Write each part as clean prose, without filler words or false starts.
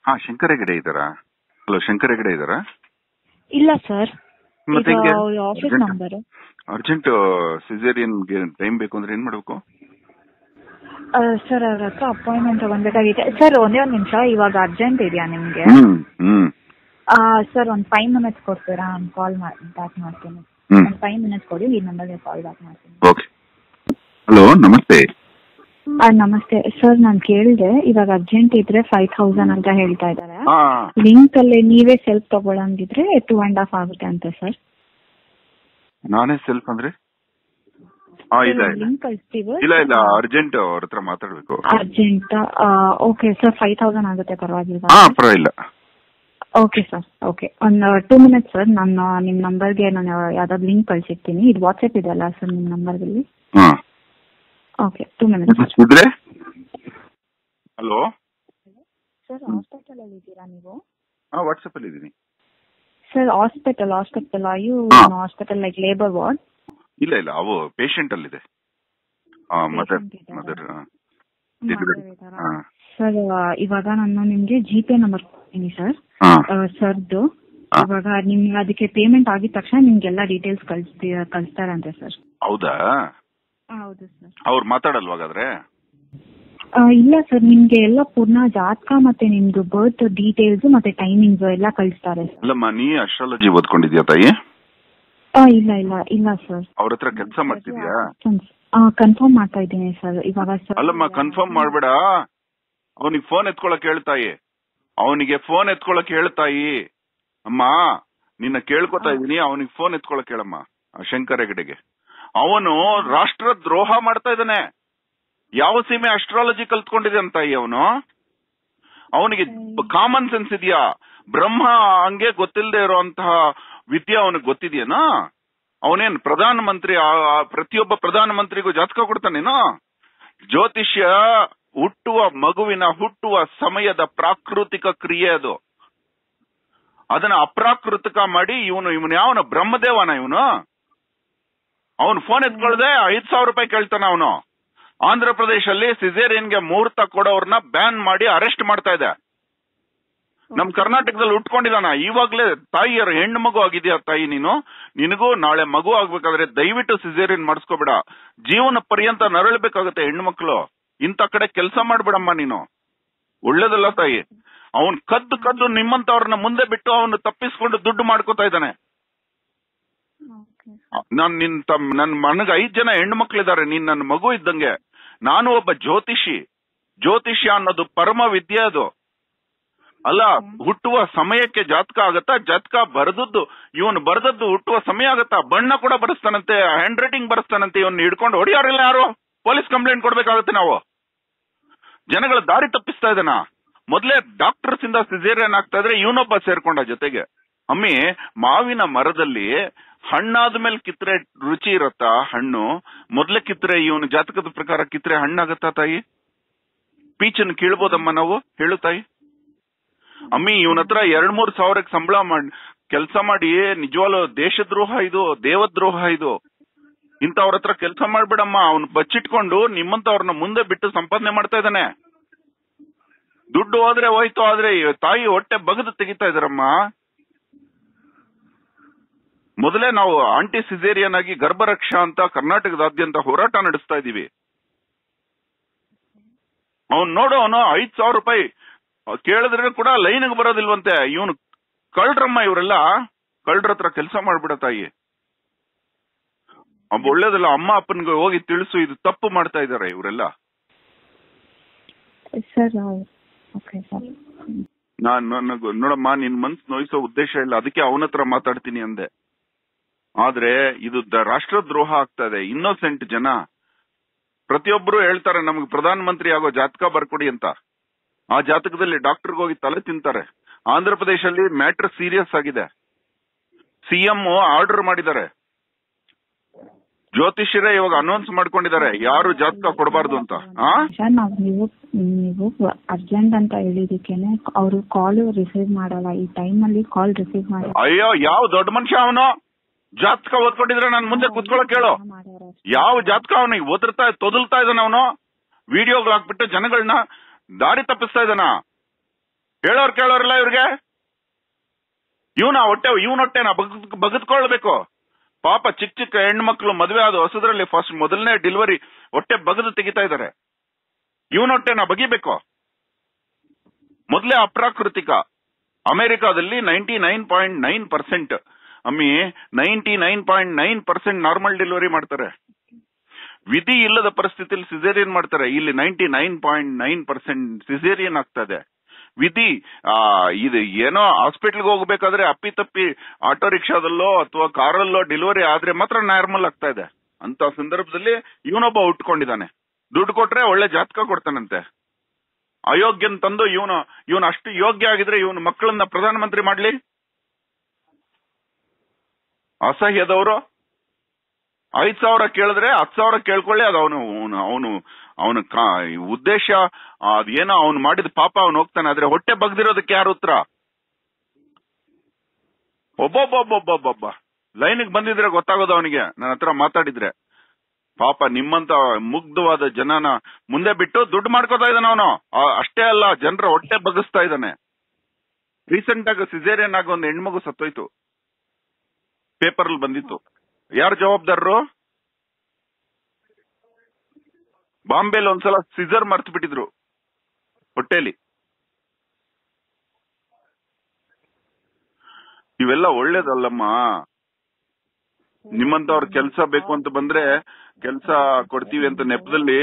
ಹಾ, ಶಂಕರ ಹೆಗಡೆ ಇದ್ದಾರಾ? ಹಲೋ, ಶಂಕರ ಹೆಗಡೆ ಇದ್ದಾರಾ? ಇಲ್ಲ ಸರ್, ಮತ್ತೆ ಆಫೀಸ್ ನಂಬರ್. ಅರ್ಜೆಂಟ್ ಸಿಸೇರಿಯನ್ಗೆ ಟೈಮ್ ಬೇಕು ಅಂದ್ರೆ ಏನ್ ಮಾಡ್ಬೇಕು ಸರ್? ಅವ್ರ ಹತ್ರ ಅಪಾಯಿಂಟ್ಮೆಂಟ್ ತಗೊಂಡ್ಬೇಕಾಗಿದೆ ಸರ್. ಒಂದೇ ಒಂದು ನಿಮಿಷ, ಇವಾಗ ಅರ್ಜೆಂಟ್ ಇದೆಯಾ ನಿಮ್ಗೆ? ಸರ್, ಒಂದು 5 minutes ಕೊಡ್ತೀರಾ? ನಾನು ಕಾಲ್ ಬ್ಯಾಕ್ ಮಾಡ್ತೀನಿ. ಒಂದು 5 minutes ಕೊಡಿ, ಈ ನಂಬರ್ಗೆ ಕಾಲ್ ಬ್ಯಾಕ್ ಮಾಡ್ತೀನಿ. ಓಕೆ. ಹಲೋ, ನಮಸ್ತೆ. ನಮಸ್ತೆ ಸರ್, ನಾನು ಕೇಳಿದೆ ಇವಾಗ ಅರ್ಜೆಂಟ್ ಇದ್ರೆ 5,000 ಅಂತ ಹೇಳ್ತಾ ಇದ್ದಾರೆ. ಲಿಂಕ್ ಅಲ್ಲಿ ನೀವೇ ಸೆಲ್ಫ್ ತಗೊಳಂಗಿದ್ರೆ 2.5 ಆಗುತ್ತೆ ಅಂತ ಸರ್. ನಾನೇ ಸೆಲ್ಫ್ ಅಂದ್ರೆ ಲಿಂಕ್ ಕಳಿಸ್ತೀವಿ. ಇಲ್ಲ ಇಲ್ಲ, ಅರ್ಜೆಂಟ್ ಅವ್ರ ಹತ್ರ ಮಾತಾಡ್ಬೇಕು. ಅರ್ಜೆಂಟ್? ಓಕೆ ಸರ್, 5,000 ಆಗುತ್ತೆ, ಪರವಾಗಿಲ್ಲ? ಪರವಾಗಿಲ್ಲ. Okay sir, okay. ಒಂದು 2 minutes ಸರ್, ನಾನು ನಿಮ್ಮ ನಂಬರ್ಗೆ ನಾನು ಯಾವ್ದಾದ್ರು ಲಿಂಕ್ ಕಳ್ಸಿರ್ತೀನಿ. ಇದು ವಾಟ್ಸ್ಆಪ್ ಇದೆ ಅಲ್ಲ ಸರ್ ನಿಮ್ಮ ನಂಬರ್ಗೆ? Okay, 2 minutes. Hello sir, hospital ಅಲ್ಲಿ ಇದ್ದೀರಾ ನೀವು? ವಾಟ್ಸ್ಆಪ್ ಅಲ್ಲಿ ಇದ್ದೀನಿ ಸರ್. ಹಾಸ್ಪಿಟಲ್ ಅಯ್ಯೋ, ಹಾಸ್ಪಿಟಲ್ ಲೈಕ್ ಲೇಬರ್ ವಾರ್ಡ್? ಇಲ್ಲ ಇಲ್ಲ, ಅವು ಪೇಷಂಟ್ ಅಲ್ಲಿದೆ. ಸರ್, ಇವಾಗ ನಾನು ನಿಮ್ಗೆ ಜಿಪೇ ನಂಬರ್ ಕೊಡ್ತೀನಿ ಸರ್, ಸರ್ದು. ಇವಾಗ ನಿಮ್ಗೆ ಅದಕ್ಕೆ ಪೇಮೆಂಟ್ ಆಗಿದ ತಕ್ಷಣ ನಿಮ್ಗೆಲ್ಲ ಡೀಟೇಲ್ಸ್ ಕಳಿಸ್ತಾರಂತೆ ಸರ್. ಹೌದಾ? ಹೌದು ಸರ್. ಅವ್ರು ಮಾತಾಡಲ್ವಾಗಾದ್ರೆ? ಇಲ್ಲ ಸರ್, ನಿಮ್ಗೆ ಎಲ್ಲ ಪೂರ್ಣ ಜಾತಕ ಮತ್ತೆ ನಿಮ್ದು ಬರ್ತ್ ಡೀಟೇಲ್ಸ್ ಮತ್ತೆ ಟೈಮಿಂಗ್ಸ್ ಎಲ್ಲ ಕಳಿಸ್ತಾರೆ ಸರ್. ಅಲ್ಲಮ್ಮ, ನೀ ಅಸ್ಟ್ರಾಲಜಿ ಓದ್ಕೊಂಡಿದ್ಯಾ ತಾಯಿ? ಇಲ್ಲ ಇಲ್ಲ ಇಲ್ಲ ಸರ್. ಅವ್ರ ಹತ್ರ ಕೆಲಸ ಮಾಡ್ತಿದ್ಯಾ? ಕನ್ಫರ್ಮ್ ಮಾಡ್ತಾ ಇದ್ದೀನಿ ಸರ್ ಇವಾಗ. ಅಲ್ಲಮ್ಮ, ಕನ್ಫರ್ಮ್ ಮಾಡ್ಬೇಡ. ಅವನಿಗೆ ಫೋನ್ ಎತ್ಕೊಳಕ್ ಹೇಳ್ತಾಯಿ. ಅವನಿಗೆ ಫೋನ್ ಎತ್ಕೊಳಕ್ ಹೇಳ್ತಾಯಿ. ಅಮ್ಮ, ನಿನ್ನ ಕೇಳ್ಕೊತಾ ಇದೀನಿ, ಅವನಿಗೆ ಫೋನ್ ಎತ್ಕೊಳಕ್ ಹೇಳಮ್ಮ, ಶಂಕರ ಹೆಗಡೆಗೆ. ಅವನು ರಾಷ್ಟ್ರ ದ್ರೋಹ ಮಾಡ್ತಾ ಇದ್ದಾನೆ. ಯಾವ ಸೀಮೆ ಅಸ್ಟ್ರಾಲಜಿ ಕಲ್ತ್ಕೊಂಡಿದೆ ಅಂತ ಅವನು? ಅವನಿಗೆ ಕಾಮನ್ ಸೆನ್ಸ್ ಇದೆಯಾ? ಬ್ರಹ್ಮ ಹಂಗೆ ಗೊತ್ತಿಲ್ಲದೆ ಇರುವಂತಹ ವಿದ್ಯೆ ಅವನಿಗೆ ಗೊತ್ತಿದೆಯೇನೋ? ಅವನೇನ್ ಪ್ರಧಾನಮಂತ್ರಿ? ಪ್ರತಿಯೊಬ್ಬ ಪ್ರಧಾನಮಂತ್ರಿಗೂ ಜಾತಕ ಕೊಡ್ತಾನೇನೋ? ಜ್ಯೋತಿಷ್ಯ ಮಗುವಿನ ಹುಟ್ಟುವ ಸಮಯದ ಪ್ರಾಕೃತಿಕ ಕ್ರಿಯೆ ಅದು. ಅದನ್ನ ಅಪ್ರಾಕೃತಿಕ ಮಾಡಿ ಇವನು ಯಾವನ ಬ್ರಹ್ಮದೇವನ ಇವನು? ಅವನು ಫೋನ್ ಎತ್ಕೊಳ್ದೆ 5,000 ರೂಪಾಯಿ ಕೇಳ್ತಾನ ಅವನು. ಆಂಧ್ರ ಪ್ರದೇಶಲ್ಲಿ ಸಿಸೇರಿಯನ್ಗೆ ಮುಹೂರ್ತ ಕೊಡೋರ್ನ ಬ್ಯಾನ್ ಮಾಡಿ ಅರೆಸ್ಟ್ ಮಾಡ್ತಾ ಇದೆ. ನಮ್ ಕರ್ನಾಟಕದಲ್ಲಿ ಉಟ್ಕೊಂಡಿದಾನ. ಇವಾಗ್ಲೇ ತಾಯಿಯರ ಹೆಣ್ಣು ಮಗು ಆಗಿದ್ಯಾ ತಾಯಿ ನೀನು? ನಿನಗೂ ನಾಳೆ ಮಗು ಆಗ್ಬೇಕಾದ್ರೆ ದಯವಿಟ್ಟು ಸಿಸೇರಿಯನ್ ಮಾಡಿಸ್ಕೋಬೇಡ. ಜೀವನ ಪರ್ಯಂತ ನರಳಬೇಕಾಗತ್ತೆ ಹೆಣ್ಣು ಮಕ್ಕಳು. ಇಂಥ ಕಡೆ ಕೆಲಸ ಮಾಡ್ಬೇಡಮ್ಮ ನೀನು, ಒಳ್ಳೇದಲ್ಲ ತಾಯಿ. ಅವನ್ ಕದ್ದು ನಿಮ್ಮಂತವ್ರನ್ನ ಮುಂದೆ ಬಿಟ್ಟು ಅವನು ತಪ್ಪಿಸ್ಕೊಂಡು ದುಡ್ಡು ಮಾಡ್ಕೋತಾ ಇದ್ದಾನೆ. ನನ್ ಮನಗ 5 ಜನ ಹೆಣ್ಣು ಮಕ್ಳಿದ್ದಾರೆ. ನೀನ್ ನನ್ನ ಮಗು ಇದ್ದಂಗೆ. ನಾನು ಒಬ್ಬ ಜ್ಯೋತಿಷ್ಯ ಅನ್ನೋದು ಪರಮ ವಿದ್ಯೆ ಅದು ಅಲ್ಲ. ಹುಟ್ಟುವ ಸಮಯಕ್ಕೆ ಜಾತಕ ಆಗತ್ತಾ? ಜಾತಕ ಇವನು ಬರೆದದ್ದು ಹುಟ್ಟುವ ಸಮಯ ಆಗತ್ತಾ? ಬಣ್ಣ ಕೂಡ ಬರೆಸ್ತಾನಂತೆ, ಹ್ಯಾಂಡ್ ರೈಟಿಂಗ್ ಬರೆಸ್ತಾನಂತೆ. ಇವನ್ನ ಹಿಡ್ಕೊಂಡು ಹೊಡಿಯೋರಿಲ್ಲ ಯಾರು? ಪೊಲೀಸ್ ಕಂಪ್ಲೇಂಟ್ ಕೊಡ್ಬೇಕಾಗತ್ತೆ ನಾವು. ಜನಗಳ ದಾರಿ ತಪ್ಪಿಸ್ತಾ ಇದ್ದಾನ. ಮೊದ್ಲೇ ಡಾಕ್ಟರ್ಸ್ ಇಂದ ಸಿಸೇರಿಯನ್ ಆಗ್ತಾ ಇದ್ರೆ ಇವನೊಬ್ಬ ಸೇರ್ಕೊಂಡ ಜೊತೆಗೆ. ಅಮ್ಮಿ, ಮಾವಿನ ಮರದಲ್ಲಿ ಹಣ್ಣಾದ್ಮೇಲೆ ಕಿತ್ರೆ ರುಚಿ ಇರತ್ತಾ? ಹಣ್ಣು ಮೊದ್ಲೇ ಕಿತ್ರೆ ಇವನು ಜಾತಕದ ಪ್ರಕಾರ ಕಿತ್ರೆ ಹಣ್ಣಾಗತ್ತಾ ತಾಯಿ? ಪೀಚನ್ನು ಕೀಳ್ಬೋದಮ್ಮ ನಾವು? ಹೇಳು ತಾಯಿ. ಅಮ್ಮಿ, ಇವನ ಹತ್ರ 2-3 ಸಾವಿರಕ್ಕೆ ಸಂಬಳ ಮಾಡಿ ಕೆಲಸ ಮಾಡಿ ನಿಜವಾಗ್ಲೂ ದೇಶದ್ರೋಹ ಇದು, ದೇವದ್ರೋಹ ಇದು. ಇಂಥವ್ರ ಹತ್ರ ಕೆಲಸ ಮಾಡ್ಬೇಡಮ್ಮ. ಅವ್ನು ಬಚ್ಚಿಟ್ಕೊಂಡು ನಿಮ್ಮಂತವ್ರನ್ನ ಮುಂದೆ ಬಿಟ್ಟು ಸಂಪಾದನೆ ಮಾಡ್ತಾ ಇದ್ದಾನೆ. ದುಡ್ಡು ಹೋದ್ರೆ ಹೋಯ್ತು, ಆದ್ರೆ ತಾಯಿ ಹೊಟ್ಟೆ ಬಗದು ತೆಗಿತಾ ಇದಾರಮ್ಮ. ಮೊದಲೇ ನಾವು ಆಂಟಿ ಸಿಸೇರಿಯನ್ ಆಗಿ ಗರ್ಭರಕ್ಷಾ ಅಂತ ಕರ್ನಾಟಕದಾದ್ಯಂತ ಹೋರಾಟ ನಡೆಸ್ತಾ ಇದೀವಿ. ಅವ್ನು ನೋಡು, ಅವನು 5,000 ರೂಪಾಯಿ ಕೇಳಿದ್ರೆ ಕೂಡ ಲೈನ್ಗೆ ಬರೋದಿಲ್ವಂತೆ. ಇವನು ಕಳ್ರಮ್ಮ. ಇವರೆಲ್ಲ ಕಳ್ರ ಹತ್ರ ಕೆಲಸ ಮಾಡ್ಬಿಡ ತಾಯಿ. ಒಳ್ಳೇದಲ್ಲ. ಅಮ್ಮ ಅಪ್ಪನ್ಗೆ ಹೋಗಿ ತಿಳಿಸು, ಇದು ತಪ್ಪು ಮಾಡ್ತಾ ಇದಾರೆ ಇವರೆಲ್ಲ. ನೋಡಮ್ಮ, ನಿನ್ ಮನ್ಸು ನೋಯಿಸೋ ಉದ್ದೇಶ ಇಲ್ಲ, ಅದಕ್ಕೆ ಅವನ ಹತ್ರ ಮಾತಾಡ್ತೀನಿ ಅಂದೆ. ಆದ್ರೆ ಇದು ರಾಷ್ಟ್ರದ್ರೋಹ ಆಗ್ತಾ ಇದೆ. ಇನ್ನೋಸೆಂಟ್ ಜನ ಪ್ರತಿಯೊಬ್ಬರು ಹೇಳ್ತಾರೆ ನಮ್ಗೆ ಪ್ರಧಾನ ಮಂತ್ರಿ ಆಗೋ ಜಾತಕ ಬರ್ಕೊಡಿ ಅಂತ. ಆ ಜಾತಕದಲ್ಲಿ ಡಾಕ್ಟರ್ಗೆ ಹೋಗಿ ತಲೆ ತಿಂತಾರೆ. ಆಂಧ್ರ ಪ್ರದೇಶಲ್ಲಿ ಮ್ಯಾಟರ್ ಸೀರಿಯಸ್ ಆಗಿದೆ. ಸಿಎಂ ಆರ್ಡರ್ ಮಾಡಿದ್ದಾರೆ. ಜ್ಯೋತಿಷ್ಯರೇ ಇವಾಗ ಅನೌನ್ಸ್ ಮಾಡ್ಕೊಂಡಿದ್ದಾರೆ ಯಾರು ಜಾತಕ ಕೊಡಬಾರ್ದು ಅಂತ. ನೀವು ಅರ್ಜೆಂಟ್ ಅಂತ ಹೇಳಿದಕ್ಕೇನೆ ಅವರು ಕಾಲ್ ರಿಸೀವ್ ಮಾಡಲ್ಲ. ಈ ಟೈಮ್ ಅಲ್ಲಿ ಕಾಲ್ ರಿಸೀವ್ ಮಾಡಿ. ಅಯ್ಯೋ, ಯಾವ ದೊಡ್ಡ ಮನುಷ್ಯ ಅವನು? ಜಾತಕ ಓದ್ಕೊಂಡಿದ್ರೆ ನನ್ ಮುಂದೆ ಕುತ್ಕೊಳಕ್ ಹೇಳು. ಯಾವ ಜಾತಕ ಅವನಿಗೆ ತೊದಲ್ತಾ ಇದ್ದಾನ ಅವನು? ವಿಡಿಯೋಗಳು ಹಾಕ್ಬಿಟ್ಟು ಜನಗಳನ್ನ ದಾರಿ ತಪ್ಪಿಸ್ತಾ ಇದ್ದಾನ. ಹೇಳೋರ್ ಕೇಳೋರಿಲ್ಲ ಇವ್ರಿಗೆ. ಇವನ ಹೊಟ್ಟೆನ ಬಗದ್ಕೊಳ್ಬೇಕು. ಪಾಪ ಚಿಕ್ಕ ಚಿಕ್ಕ ಹೆಣ್ಮಕ್ಳು ಮದುವೆ ಆದ ಹೊಸದ್ರಲ್ಲಿ ಮೊದಲನೇ ಡೆಲಿವರಿ ಹೊಟ್ಟೆ ಬಗದು ತೆಗಿತಾ ಇದಾರೆ. ಇವನ ಹೊಟ್ಟೆನ ಬಗಿಬೇಕು. ಮೊದಲೇ ಅಪ್ರಾಕೃತಿಕ. ಅಮೆರಿಕಾದಲ್ಲಿ 99.9% ಅಮ್ಮಿ 99.9% ನಾರ್ಮಲ್ ಡೆಲಿವರಿ ಮಾಡ್ತಾರೆ. ವಿಧಿ ಇಲ್ಲದ ಪರಿಸ್ಥಿತಿಯಲ್ಲಿ ಸಿಸೇರಿಯನ್ ಮಾಡ್ತಾರೆ. ಇಲ್ಲಿ 99.9% ಸಿಸೇರಿಯನ್ ಆಗ್ತಾ ಇದೆ. ವಿಧಿ ಇದು ಏನೋ ಹಾಸ್ಪಿಟಲ್ಗೆ ಹೋಗ್ಬೇಕಾದ್ರೆ ಅಪ್ಪಿತಪ್ಪಿ ಆಟೋ ರಿಕ್ಷಾದಲ್ಲೋ ಅಥವಾ ಕಾರಲ್ಲೋ ಡೆಲಿವರಿ ಆದ್ರೆ ಮಾತ್ರ ನಾರ್ಮಲ್ ಆಗ್ತಾ ಇದೆ. ಅಂತ ಸಂದರ್ಭದಲ್ಲಿ ಇವನೊಬ್ಬ ಉಟ್ಕೊಂಡಿದ್ದಾನೆ. ದುಡ್ಡು ಕೊಟ್ರೆ ಒಳ್ಳೆ ಜಾತಕ ಕೊಡ್ತಾನಂತೆ. ಅಯೋಗ್ಯನ್ ತಂದು ಇವನು ಅಷ್ಟು ಯೋಗ್ಯ ಆಗಿದ್ರೆ ಇವನು ಮಕ್ಕಳನ್ನ ಪ್ರಧಾನಮಂತ್ರಿ ಮಾಡ್ಲಿ. ಅಸಹ್ಯದವರು 5,000 ಕೇಳಿದ್ರೆ 10,000 ಕೇಳ್ಕೊಳ್ಳಿ. ಅದು ಅವನು ಉದ್ದೇಶ ಅದೇನೋ ಅವನು ಮಾಡಿದ ಪಾಪ ಅವನು ಹೋಗ್ತಾನೆ. ಆದ್ರೆ ಹೊಟ್ಟೆ ಬಗ್ದಿರೋದಕ್ಕೆ ಯಾರು ಉತ್ತರ? ಒಬ್ಬೊಬ್ಬ ಲೈನ್ಗೆ ಬಂದಿದ್ರೆ ಗೊತ್ತಾಗೋದು ಅವನಿಗೆ. ನನ್ನ ಹತ್ರ ಮಾತಾಡಿದ್ರೆ ಪಾಪ ನಿಮ್ಮಂತ ಮುಗ್ಧವಾದ ಜನನ ಮುಂದೆ ಬಿಟ್ಟು ದುಡ್ಡು ಮಾಡ್ಕೋತಾ ಇದ್ದಾನೆ ಅವನು. ಅಷ್ಟೇ ಅಲ್ಲ, ಜನರ ಹೊಟ್ಟೆ ಬಗ್ಗಿಸ್ತಾ ಇದ್ದಾನೆ. ರೀಸೆಂಟ್ ಆಗಿ ಸಿಸೇರಿಯನ್ ಆಗಿ ಒಂದು ಹೆಣ್ಮಗು ಸತ್ತೋಯ್ತು, ಪೇಪರ್ ಅಲ್ಲಿ ಬಂದಿತ್ತು. ಯಾರು ಜವಾಬ್ದಾರರು? ಬಾಂಬೆಲಿ ಒಂದ್ಸಲ ಸಿಸರ್ ಮರ್ತು ಬಿಟ್ಟಿದ್ರು ಹೊಟ್ಟೆಲಿ. ಇವೆಲ್ಲ ಒಳ್ಳೇದಲ್ಲಮ್ಮ. ನಿಮ್ಮಂತವ್ರ ಕೆಲ್ಸ ಬೇಕು ಅಂತ ಬಂದ್ರೆ ಕೆಲ್ಸ ಕೊಡ್ತೀವಿ ಅಂತ ನೆಪದಲ್ಲಿ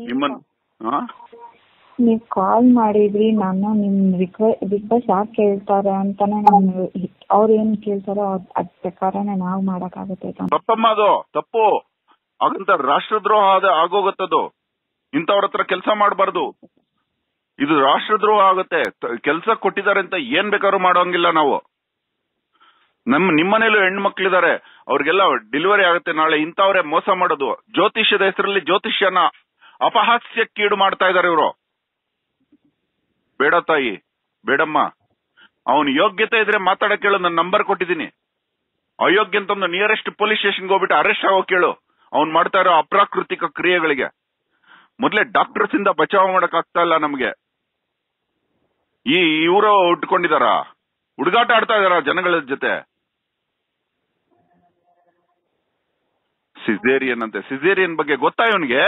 ನೀವ್ ಕಾಲ್ ಮಾಡಿದ್ರಿ. ನಾನು ನಿಮ್ ರಿಕ್ವೆಸ್ಟ್ ಯಾಕೆ ಕೇಳ್ತಾರೆ ಅಂತಾನೆ ನಾನು ಅವ್ರು ಏನ್ ಕೇಳ್ತಾರೋ ಅದ್ ಪ್ರಕಾರನೇ ನಾವು ಮಾಡಕ್ಕಾಗುತ್ತೆ. ತಪ್ಪಮ್ಮ, ಅದು ತಪ್ಪು. ಹಾಗಂತ ರಾಷ್ಟ್ರದ್ರೋಹ ಆಗೋಗತ್ತದು. ಇಂಥವ್ರ ಹತ್ರ ಕೆಲಸ ಮಾಡಬಾರ್ದು. ಇದು ರಾಷ್ಟ್ರದ್ರೋಹ ಆಗುತ್ತೆ. ಕೆಲ್ಸ ಕೊಟ್ಟಿದ್ದಾರೆ ಅಂತ ಏನ್ ಬೇಕಾದ್ರೂ ಮಾಡೋಂಗಿಲ್ಲ ನಾವು. ನಿಮ್ಮನೇಲೂ ಹೆಣ್ಮಕ್ಳಿದ್ದಾರೆ, ಅವ್ರಿಗೆಲ್ಲ ಡೆಲಿವರಿ ಆಗುತ್ತೆ ನಾಳೆ. ಇಂಥವ್ರೆ ಮೋಸ ಮಾಡೋದು. ಜ್ಯೋತಿಷ್ಯದ ಹೆಸರಲ್ಲಿ ಜ್ಯೋತಿಷ್ಯನ ಅಪಹಾಸ್ಯಕ್ಕೀಡು ಮಾಡ್ತಾ ಇದಾರೆ ಇವರು. ಬೇಡ ತಾಯಿ, ಬೇಡಮ್ಮ. ಅವನು ಯೋಗ್ಯತೆ ಇದ್ರೆ ಮಾತಾಡಕ್ ಕೇಳು. ನನ್ನ ನಂಬರ್ ಕೊಟ್ಟಿದ್ದೀನಿ. ಅಯೋಗ್ಯ ಅಂತಂದು ನಿಯರೆಸ್ಟ್ ಪೊಲೀಸ್ ಸ್ಟೇಷನ್ಗೆ ಹೋಗ್ಬಿಟ್ಟು ಅರೆಸ್ಟ್ ಆಗೋ ಕೇಳು. ಅವ್ನು ಮಾಡ್ತಾ ಇರೋ ಅಪ್ರಾಕೃತಿಕ ಕ್ರಿಯೆಗಳಿಗೆ. ಮೊದ್ಲೇ ಡಾಕ್ಟರ್ಸ್ ಇಂದ ಬಚಾವ್ ಮಾಡಕ್ ಆಗ್ತಾ ಇಲ್ಲ ನಮ್ಗೆ. ಇವರು ಉಟ್ಕೊಂಡಿದಾರ, ಹುಡುಗಾಟ ಆಡ್ತಾ ಇದಾರ ಜನಗಳ ಜೊತೆ. ಸಿಸೇರಿಯನ್ ಅಂತೆ. ಸಿಸೇರಿಯನ್ ಬಗ್ಗೆ ಗೊತ್ತಾ ಇವನ್ಗೆ?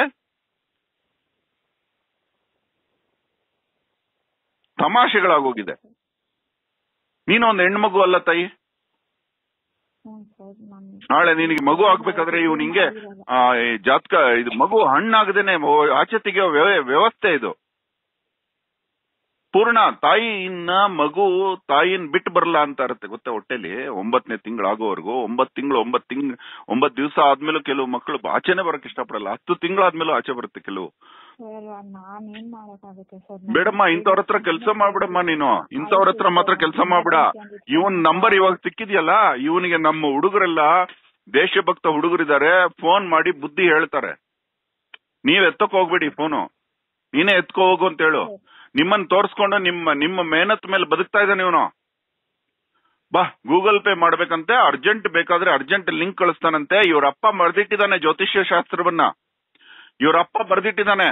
ತಮಾಷೆಗಳಾಗೋಗಿದೆ. ನೀನು ಒಂದು ಹೆಣ್ಮಗು ಅಲ್ಲ ತಾಯಿ. ನಾಳೆ ನಿನಗೆ ಮಗು ಆಗ್ಬೇಕಾದ್ರೆ ಇವನು ಹಿಂಗೆ ಜಾತಕ ಇದು ಮಗು ಹಣ್ಣಾಗದೇನೆ ಆಚೆ ತೆಗೆಯೋ ವ್ಯವಸ್ಥೆ ಇದು. ಪೂರ್ಣ ತಾಯಿನ ಮಗು ತಾಯಿನ ಬಿಟ್ಟು ಬರಲ್ಲ ಅಂತ ಇರುತ್ತೆ ಗೊತ್ತಾ. ಹೊಟ್ಟೆಲಿ 9ನೇ ತಿಂಗಳಾಗೋವರೆಗೂ 9 ದಿವಸ ಆದ್ಮೇಲೆ ಕೆಲವು ಮಕ್ಕಳು ಆಚೆನೆ ಬರಕ್ ಇಷ್ಟಪಡಲ್ಲ. 10 ತಿಂಗಳಾದ್ಮೇಲೂ ಆಚೆ ಬರುತ್ತೆ ಕೆಲವು. ಬೇಡಮ್ಮ, ಇಂಥವ್ರ ಹತ್ರ ಕೆಲಸ ಮಾಡ್ಬಿಡಮ್ಮ ನೀನು. ಇಂಥವ್ರ ಹತ್ರ ಮಾತ್ರ ಕೆಲಸ ಮಾಡ್ಬಿಡ. ಇವನ್ ನಂಬರ್ ಇವಾಗ ಸಿಕ್ಕಿದ್ಯಲ್ಲ, ಇವನಿಗೆ ನಮ್ಮ ಹುಡುಗರೆಲ್ಲ ದೇಶಭಕ್ತ ಹುಡುಗರಿದ್ದಾರೆ, ಫೋನ್ ಮಾಡಿ ಬುದ್ಧಿ ಹೇಳ್ತಾರೆ. ನೀವ್ ಎತ್ತಕ್ ಹೋಗ್ಬೇಡಿ ಫೋನು, ನೀನೇ ಎತ್ಕೋ ಹೋಗು ಅಂತ ಹೇಳು. ನಿಮ್ಮನ್ನ ತೋರ್ಸ್ಕೊಂಡು ನಿಮ್ಮ ಮೆಹನತ್ ಮೇಲೆ ಬದುಕ್ತಾ ಇದ್ದಾನೆ ಇವನು. ಬಾ ಗೂಗಲ್ ಪೇ ಮಾಡ್ಬೇಕಂತೆ, ಅರ್ಜೆಂಟ್ ಬೇಕಾದ್ರೆ ಅರ್ಜೆಂಟ್ ಲಿಂಕ್ ಕಳಿಸ್ತಾನಂತೆ. ಇವ್ರಪ್ಪ ಬರ್ದಿಟ್ಟಿದ್ದಾನೆ ಜ್ಯೋತಿಷ್ಯ ಶಾಸ್ತ್ರವನ್ನ. ಇವ್ರಪ್ಪ ಬರ್ದಿಟ್ಟಿದ್ದಾನೆ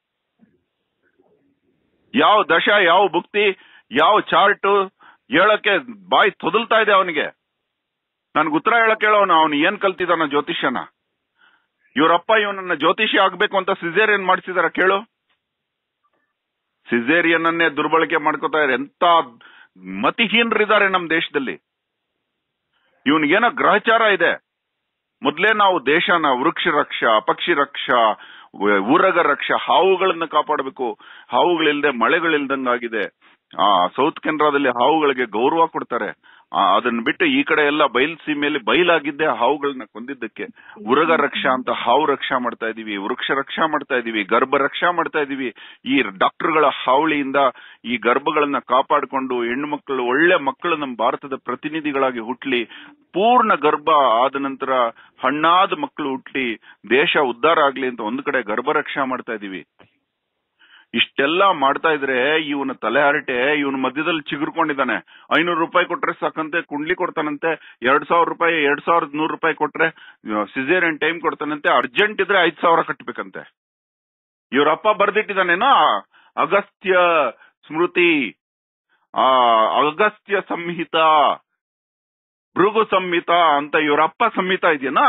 ಯಾವ ದಶ, ಯಾವ ಭುಕ್ತಿ, ಯಾವ ಚಾರ್ಟ್ ಹೇಳಕ್ಕೆ ಬಾಯಿ ತೊದಲ್ತಾ ಇದೆ ಅವನಿಗೆ. ನನ್ಗೆ ಉತ್ತರ ಹೇಳಕ್ ಹೇಳೋನು. ಅವನು ಏನ್ ಕಲ್ತಿದಾನ ಜ್ಯೋತಿಷ್ಯನ? ಇವ್ರಪ್ಪ ಇವನನ್ನ ಜ್ಯೋತಿಷ್ಯ ಆಗ್ಬೇಕು ಅಂತ ಸಿಸೇರಿಯನ್ ಮಾಡಿಸಿದಾರ ಕೇಳು. ಸಿಸೇರಿಯನ್ ಅನ್ನೇ ದುರ್ಬಳಕೆ ಮಾಡ್ಕೋತಾ ಇದ್ದಾರೆ. ಎಂತ ಮತಿಹೀನರಿದ್ದಾರೆ ನಮ್ ದೇಶದಲ್ಲಿ. ಇವನಿಗೇನೋ ಗ್ರಹಚಾರ ಇದೆ. ಮೊದ್ಲೇ ನಾವು ದೇಶನ ವೃಕ್ಷ ರಕ್ಷಾ, ಪಕ್ಷಿ ರಕ್ಷಾ, ಊರಗ ರಕ್ಷಾ, ಹಾವುಗಳನ್ನ ಕಾಪಾಡಬೇಕು. ಹಾವುಗಳಿಲ್ದೆ ಮಳೆಗಳಿಲ್ದಂಗಾಗಿದೆ. ಸೌತ್ ಕೆನರಾದಲ್ಲಿ ಹಾವುಗಳಿಗೆ ಗೌರವ ಕೊಡ್ತಾರೆ. ಅದನ್ನ ಬಿಟ್ಟು ಈ ಕಡೆ ಎಲ್ಲ ಬಯಲು ಸೀಮೆಯಲ್ಲಿ ಬಯಲಾಗಿದ್ದೆ ಹಾವುಗಳನ್ನ ಕೊಂದಿದ್ದಕ್ಕೆ. ಉರಗ ರಕ್ಷಾ ಅಂತ ಹಾವು ರಕ್ಷಾ ಮಾಡ್ತಾ ಇದೀವಿ, ವೃಕ್ಷ ರಕ್ಷಾ ಮಾಡ್ತಾ ಇದೀವಿ, ಗರ್ಭ ರಕ್ಷಾ ಮಾಡ್ತಾ ಇದೀವಿ. ಈ ಡಾಕ್ಟರ್ಗಳ ಹಾವಳಿಯಿಂದ ಈ ಗರ್ಭಗಳನ್ನ ಕಾಪಾಡಿಕೊಂಡು ಹೆಣ್ಣು ಮಕ್ಕಳು, ಒಳ್ಳೆ ಮಕ್ಕಳು ನಮ್ಮ ಭಾರತದ ಪ್ರತಿನಿಧಿಗಳಾಗಿ ಹುಟ್ಲಿ. ಪೂರ್ಣ ಗರ್ಭ ಆದ ನಂತರ ಹಣ್ಣಾದ ಮಕ್ಕಳು ಹುಟ್ಲಿ, ದೇಶ ಉದ್ಧಾರ ಆಗ್ಲಿ ಅಂತ ಒಂದು ಕಡೆ ಗರ್ಭ ರಕ್ಷಾ ಮಾಡ್ತಾ ಇದೀವಿ. ಇಷ್ಟೆಲ್ಲಾ ಮಾಡ್ತಾ ಇದ್ರೆ ಇವನ ತಲೆ ಹರಟೆ. ಇವನು ಮಧ್ಯದಲ್ಲಿ ಚಿಗುರ್ಕೊಂಡಿದ್ದಾನೆ. 500 ರೂಪಾಯಿ ಕೊಟ್ರೆ ಸಾಕಂತೆ ಕುಂಡ್ಲಿ ಕೊಡ್ತಾನಂತೆ. 2,000 ರೂಪಾಯಿ, 2,100 ರೂಪಾಯಿ ಕೊಟ್ರೆ ಸಿಸೇರಿಯನ್ ಟೈಮ್ ಕೊಡ್ತಾನಂತೆ. ಅರ್ಜೆಂಟ್ ಇದ್ರೆ 5,000 ಕಟ್ಬೇಕಂತೆ. ಇವ್ರಪ್ಪ ಬರ್ದಿಟ್ಟಿದ್ದಾನೇನೋ ಅಗಸ್ತ್ಯ ಸ್ಮೃತಿ ಅಗಸ್ತ್ಯ ಸಂಹಿತ, ಭೃಗು ಸಂಹಿತ ಅಂತ ಇವರಪ್ಪ ಸಂಹಿತ ಇದೆಯೇನಾ,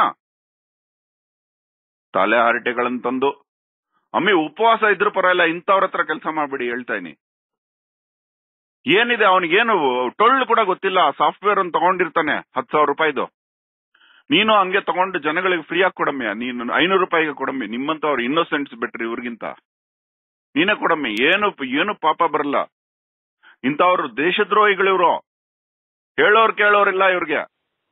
ತಲೆ ಹರಟೆಗಳಂತಂದು. ಅಮ್ಮಿ ಉಪವಾಸ ಇದ್ರ ಪರವಾಗಿಲ್ಲ, ಇಂಥವ್ರ ಹತ್ರ ಕೆಲಸ ಮಾಡ್ಬಿಡಿ ಹೇಳ್ತಾ ಇದೀನಿ. ಏನಿದೆ ಅವನಿಗೇನು ಟೊಳ್ಳು ಕೂಡ ಗೊತ್ತಿಲ್ಲ. ಸಾಫ್ಟ್ವೇರ್ ಅನ್ನು ತಗೊಂಡಿರ್ತಾನೆ 10,000 ರೂಪಾಯಿದು. ನೀನು ಹಂಗೆ ತಗೊಂಡು ಜನಗಳಿಗೆ ಫ್ರೀ ಆಗಿ ಕೊಡಮ್ಮಿ, ನೀನು 500 ರೂಪಾಯಿಗೆ ಕೊಡಮ್ಮಿ. ನಿಮ್ಮಂತವ್ರು ಇನ್ನೋಸೆಂಟ್ಸ್ ಬೆಟ್ರಿ ಇವ್ರಿಗಿಂತ. ನೀನೇ ಕೊಡಮ್ಮಿ, ಏನು ಪಾಪ ಬರಲ್ಲ. ಇಂಥವ್ರು ದೇಶದ್ರೋಹಿಗಳಿವ್ರು, ಹೇಳೋರ್ ಕೇಳೋರಿಲ್ಲ ಇವ್ರಿಗೆ.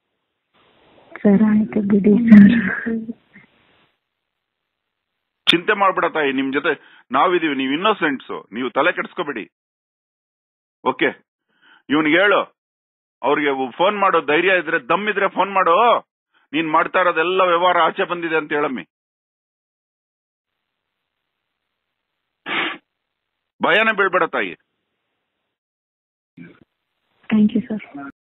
ಚಿಂತೆ ಮಾಡ್ಬಿಡ ತಾಯಿ, ನಿಮ್ ಜೊತೆ ನಾವಿದೀವಿ, ನೀವು ಇನ್ನೋಸೆಂಟ್ಸ್, ನೀವು ತಲೆ ಕೆಡಿಸ್ಕೋಬೇಡಿ. ಓಕೆ, ಇವನಿಗೆ ಹೇಳು, ಅವ್ರಿಗೆ ಫೋನ್ ಮಾಡೋ ಧೈರ್ಯ ಇದ್ರೆ, ದಮ್ಮಿದ್ರೆ ಫೋನ್ ಮಾಡು, ನೀನ್ ಮಾಡ್ತಾ ಇರೋದೆಲ್ಲ ವ್ಯವಹಾರ ಆಚೆ ಬಂದಿದೆ ಅಂತ ಹೇಳಮ್ಮಿ. ಭಯನೇ ಬೀಳ್ಬೇಡ ತಾಯಿ. Thank you sir.